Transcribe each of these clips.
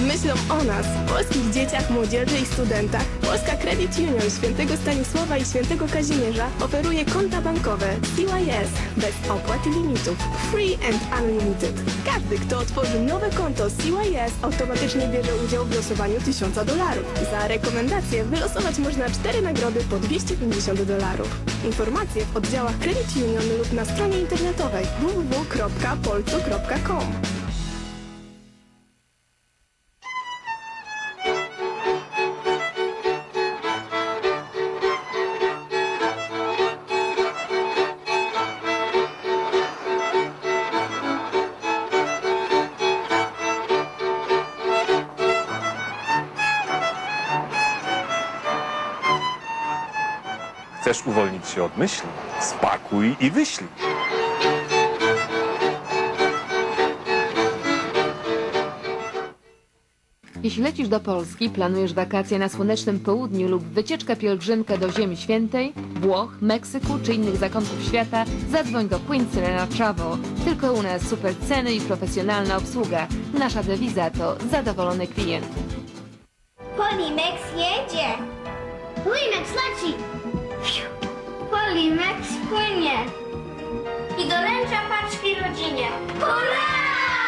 Myślą o nas, polskich dzieciach, młodzieży i studentach. Polska Credit Union Świętego Stanisława i Świętego Kazimierza oferuje konta bankowe CYS bez opłat i limitów. Free and Unlimited. Każdy, kto otworzy nowe konto CYS, automatycznie bierze udział w losowaniu $1000. Za rekomendację wylosować można 4 nagrody po $250. Informacje w oddziałach Credit Union lub na stronie internetowej www.polcu.com. Chcesz uwolnić się od myśli? Spakuj i wyślij. Jeśli lecisz do Polski, planujesz wakacje na słonecznym południu lub wycieczkę pielgrzymkę do Ziemi Świętej, Włoch, Meksyku czy innych zakątków świata, zadzwoń do Queen Serena Travel. Tylko u nas super ceny i profesjonalna obsługa. Nasza dewiza to zadowolony klient. Polimex jedzie. Polimex leci. Polimex płynie. I doręcza paczki rodzinie. Hurra!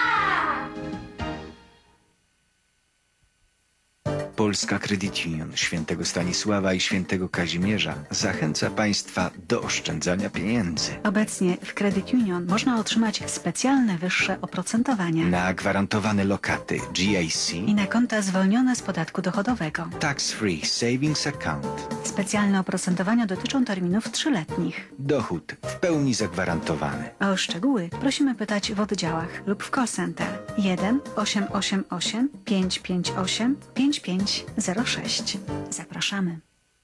Polska Credit Union Świętego Stanisława i Świętego Kazimierza zachęca Państwa do oszczędzania pieniędzy. Obecnie w Credit Union można otrzymać specjalne wyższe oprocentowania Na gwarantowane lokaty GIC i na konta zwolnione z podatku dochodowego. Tax Free Savings Account. Specjalne oprocentowania dotyczą terminów 3-letnich. Dochód w pełni zagwarantowany. O szczegóły prosimy pytać w oddziałach lub w call center 1 888 558 5506. Zapraszamy.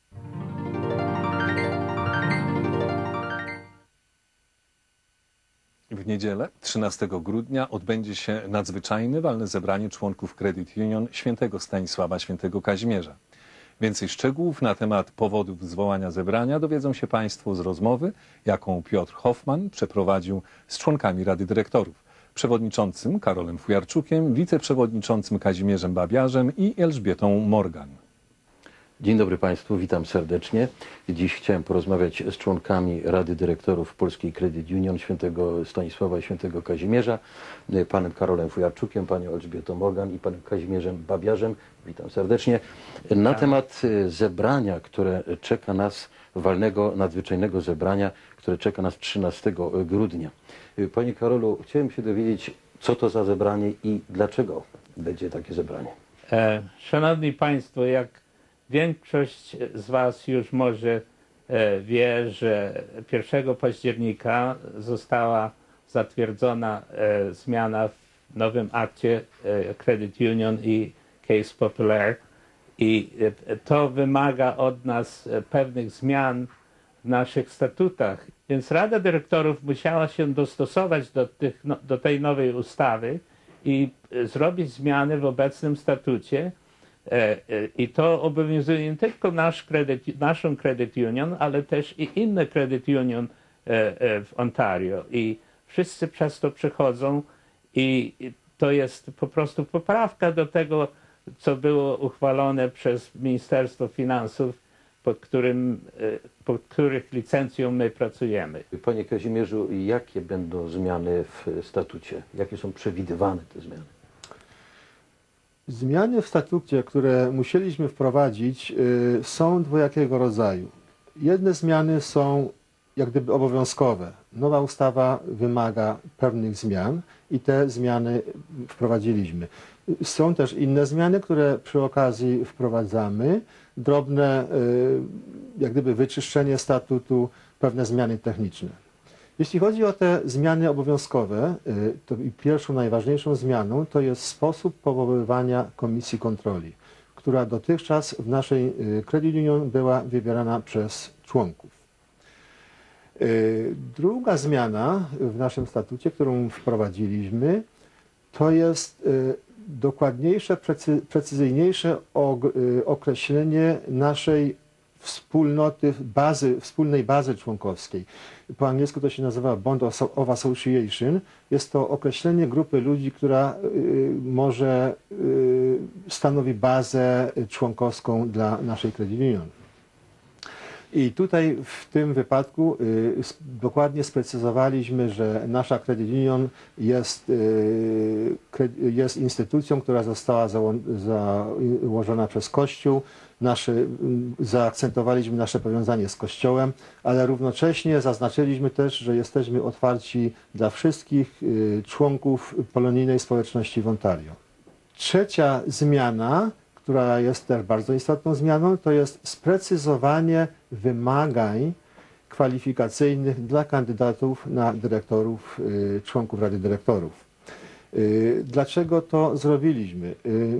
W niedzielę, 13 grudnia, odbędzie się nadzwyczajne walne zebranie członków Credit Union Świętego Stanisława, Świętego Kazimierza. Więcej szczegółów na temat powodów zwołania zebrania dowiedzą się Państwo z rozmowy, jaką Piotr Hoffman przeprowadził z członkami Rady Dyrektorów, przewodniczącym Karolem Fujarczukiem, wiceprzewodniczącym Kazimierzem Babiarzem i Elżbietą Morgan. Dzień dobry Państwu, witam serdecznie. Dziś chciałem porozmawiać z członkami Rady Dyrektorów Polskiej Credit Union Świętego Stanisława i Świętego Kazimierza, panem Karolem Fujarczukiem, panią Elżbietą Morgan i panem Kazimierzem Babiarzem. Witam serdecznie. Na temat zebrania, które czeka nas, walnego, nadzwyczajnego zebrania, które czeka nas 13 grudnia. Panie Karolu, chciałem się dowiedzieć, co to za zebranie i dlaczego będzie takie zebranie. Szanowni Państwo, jak większość z Was już może wie, że 1 października została zatwierdzona zmiana w nowym akcie Credit Union i Case Populaire i to wymaga od nas pewnych zmian w naszych statutach. Więc Rada Dyrektorów musiała się dostosować do tej nowej ustawy i zrobić zmiany w obecnym statucie. I to obowiązuje nie tylko naszą Credit Union, ale też i inne Credit Union w Ontario. I wszyscy przez to przechodzą i to jest po prostu poprawka do tego, co było uchwalone przez Ministerstwo Finansów, pod których licencją my pracujemy. Panie Kazimierzu, jakie będą zmiany w statucie? Jakie są przewidywane te zmiany? Zmiany w statucie, które musieliśmy wprowadzić, są dwojakiego rodzaju. Jedne zmiany są jak gdyby obowiązkowe. Nowa ustawa wymaga pewnych zmian i te zmiany wprowadziliśmy. Są też inne zmiany, które przy okazji wprowadzamy. Drobne, jak gdyby wyczyszczenie statutu, pewne zmiany techniczne. Jeśli chodzi o te zmiany obowiązkowe, to pierwszą, najważniejszą zmianą to jest sposób powoływania Komisji Kontroli, która dotychczas w naszej Credit Union była wybierana przez członków. Druga zmiana w naszym statucie, którą wprowadziliśmy, to jest dokładniejsze, precyzyjniejsze określenie naszej wspólnoty, wspólnej bazy członkowskiej. Po angielsku to się nazywa Bond of Association. Jest to określenie grupy ludzi, która może stanowi bazę członkowską dla naszej Credit Union. I tutaj w tym wypadku dokładnie sprecyzowaliśmy, że nasza Credit Union jest instytucją, która została założona przez Kościół. Zaakcentowaliśmy nasze powiązanie z Kościołem, ale równocześnie zaznaczyliśmy też, że jesteśmy otwarci dla wszystkich członków polonijnej społeczności w Ontario. Trzecia zmiana, która jest też bardzo istotną zmianą, to jest sprecyzowanie wymagań kwalifikacyjnych dla kandydatów na dyrektorów, członków Rady Dyrektorów. Dlaczego to zrobiliśmy?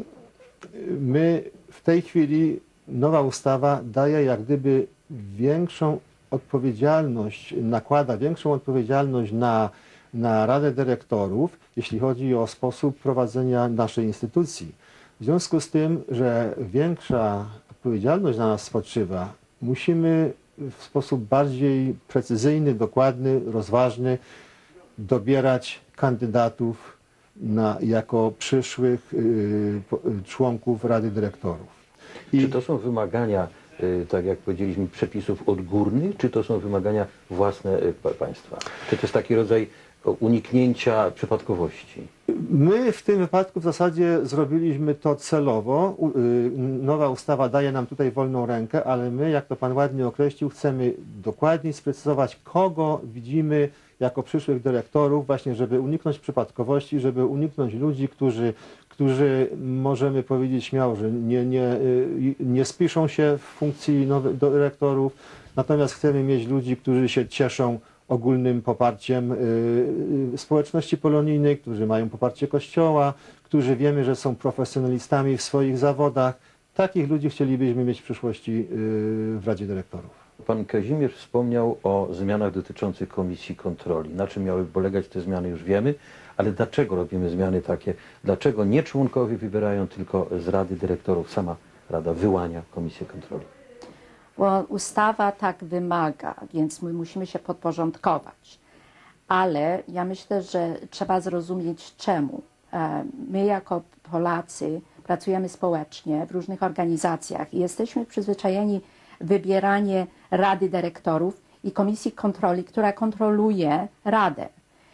My w tej chwili, nowa ustawa daje jak gdyby większą odpowiedzialność, nakłada większą odpowiedzialność na Radę Dyrektorów, jeśli chodzi o sposób prowadzenia naszej instytucji. W związku z tym, że większa odpowiedzialność na nas spoczywa, musimy w sposób bardziej precyzyjny, dokładny, rozważny dobierać kandydatów jako przyszłych członków Rady Dyrektorów. Czy to są wymagania, tak jak powiedzieliśmy, przepisów odgórnych, czy to są wymagania własne państwa? Czy to jest taki rodzaj uniknięcia przypadkowości? My w tym wypadku w zasadzie zrobiliśmy to celowo. Nowa ustawa daje nam tutaj wolną rękę, ale my, jak to Pan ładnie określił, chcemy dokładniej sprecyzować, kogo widzimy jako przyszłych dyrektorów, właśnie żeby uniknąć przypadkowości, żeby uniknąć ludzi, którzy możemy powiedzieć śmiało, że nie spiszą się w funkcji nowych dyrektorów, natomiast chcemy mieć ludzi, którzy się cieszą ogólnym poparciem społeczności polonijnej, którzy mają poparcie Kościoła, którzy wiemy, że są profesjonalistami w swoich zawodach. Takich ludzi chcielibyśmy mieć w przyszłości w Radzie Dyrektorów. Pan Kazimierz wspomniał o zmianach dotyczących Komisji Kontroli. Na czym miały polegać te zmiany, już wiemy, ale dlaczego robimy zmiany takie? Dlaczego nie członkowie wybierają, tylko z Rady Dyrektorów sama Rada wyłania Komisję Kontroli? Bo ustawa tak wymaga, więc my musimy się podporządkować. Ale ja myślę, że trzeba zrozumieć czemu. My jako Polacy pracujemy społecznie w różnych organizacjach i jesteśmy przyzwyczajeni wybieranie Rady Dyrektorów i Komisji Kontroli, która kontroluje Radę.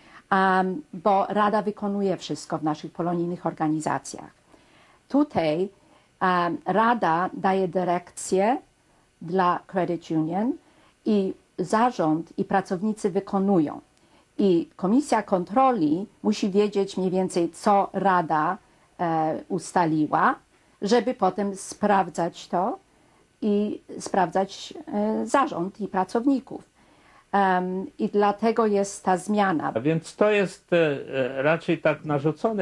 Bo Rada wykonuje wszystko w naszych polonijnych organizacjach. Tutaj Rada daje dyrekcję dla Credit Union i zarząd i pracownicy wykonują. I Komisja Kontroli musi wiedzieć mniej więcej, co Rada ustaliła, żeby potem sprawdzać to i sprawdzać zarząd i pracowników. I dlatego jest ta zmiana. A więc to jest raczej tak narzucone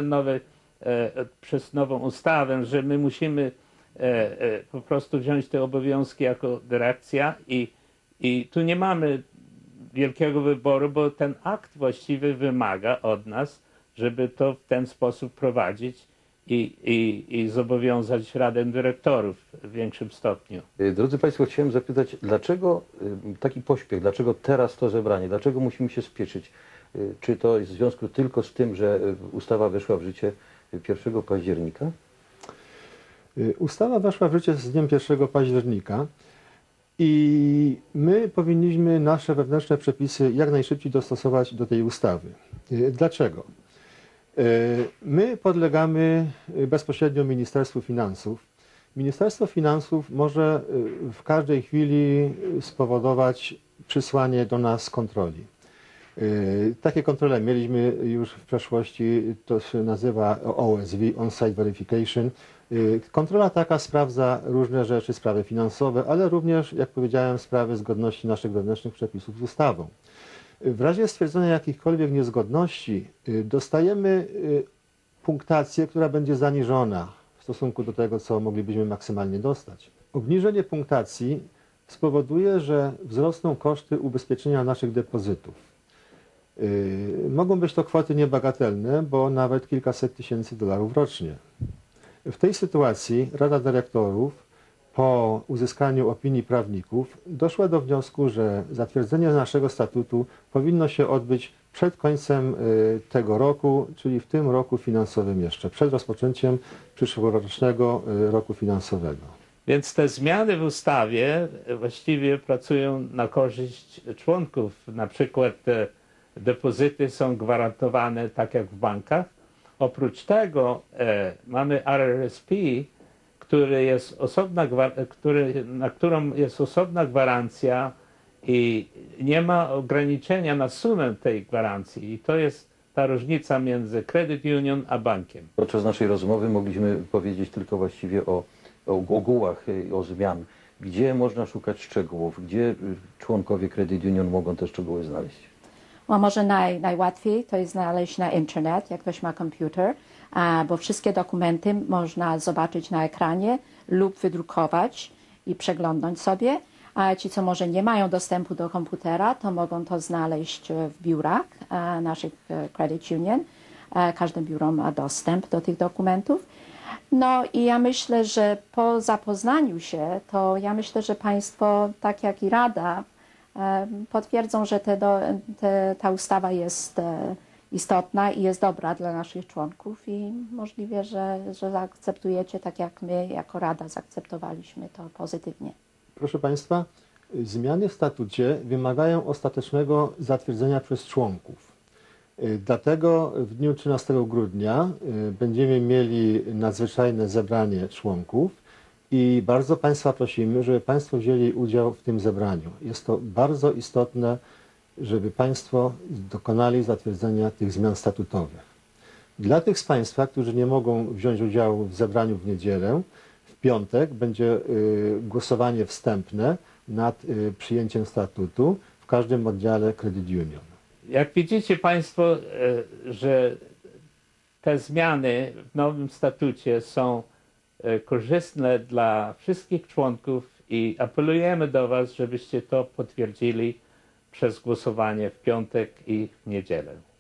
przez nową ustawę, że my musimy po prostu wziąć te obowiązki jako dyrekcja i tu nie mamy wielkiego wyboru, bo ten akt właściwy wymaga od nas, żeby to w ten sposób prowadzić i zobowiązać Radę Dyrektorów w większym stopniu. Drodzy Państwo, chciałem zapytać, dlaczego taki pośpiech, dlaczego teraz to zebranie, dlaczego musimy się spieszyć? Czy to jest w związku tylko z tym, że ustawa weszła w życie 1 października? Ustawa weszła w życie z dniem 1 października i my powinniśmy nasze wewnętrzne przepisy jak najszybciej dostosować do tej ustawy. Dlaczego? My podlegamy bezpośrednio Ministerstwu Finansów. Ministerstwo Finansów może w każdej chwili spowodować przysłanie do nas kontroli. Takie kontrole mieliśmy już w przeszłości, to się nazywa OSV, On-Site Verification. Kontrola taka sprawdza różne rzeczy, sprawy finansowe, ale również, jak powiedziałem, sprawy zgodności naszych wewnętrznych przepisów z ustawą. W razie stwierdzenia jakichkolwiek niezgodności dostajemy punktację, która będzie zaniżona w stosunku do tego, co moglibyśmy maksymalnie dostać. Obniżenie punktacji spowoduje, że wzrosną koszty ubezpieczenia naszych depozytów. Mogą być to kwoty niebagatelne, bo nawet kilkaset tysięcy dolarów rocznie. W tej sytuacji Rada Dyrektorów po uzyskaniu opinii prawników doszła do wniosku, że zatwierdzenie naszego statutu powinno się odbyć przed końcem tego roku, czyli w tym roku finansowym jeszcze, przed rozpoczęciem przyszłorocznego roku finansowego. Więc te zmiany w ustawie właściwie pracują na korzyść członków. Na przykład depozyty są gwarantowane tak jak w bankach. Oprócz tego mamy RRSP, na którą jest osobna gwarancja i nie ma ograniczenia na sumę tej gwarancji. I to jest ta różnica między credit union a bankiem. Podczas naszej rozmowy mogliśmy powiedzieć tylko właściwie o ogółach, o zmian. Gdzie można szukać szczegółów? Gdzie członkowie Credit Union mogą te szczegóły znaleźć? No, może najłatwiej to jest znaleźć na internet, jak ktoś ma komputer, bo wszystkie dokumenty można zobaczyć na ekranie lub wydrukować i przeglądnąć sobie. A ci, co może nie mają dostępu do komputera, to mogą to znaleźć w biurach naszych Credit Union. Każde biuro ma dostęp do tych dokumentów. No i ja myślę, że po zapoznaniu się, to ja myślę, że Państwo, tak jak i Rada, potwierdzą, że ta ustawa jest istotna i jest dobra dla naszych członków i możliwe, że zaakceptujecie tak jak my jako Rada zaakceptowaliśmy to pozytywnie. Proszę Państwa, zmiany w statucie wymagają ostatecznego zatwierdzenia przez członków. Dlatego w dniu 13 grudnia będziemy mieli nadzwyczajne zebranie członków i bardzo Państwa prosimy, żeby Państwo wzięli udział w tym zebraniu. Jest to bardzo istotne, żeby Państwo dokonali zatwierdzenia tych zmian statutowych. Dla tych z Państwa, którzy nie mogą wziąć udziału w zebraniu w niedzielę, w piątek będzie głosowanie wstępne nad przyjęciem statutu w każdym oddziale Credit Union. Jak widzicie Państwo, że te zmiany w nowym statucie są korzystne dla wszystkich członków i apelujemy do Was, żebyście to potwierdzili przez głosowanie w piątek i w niedzielę.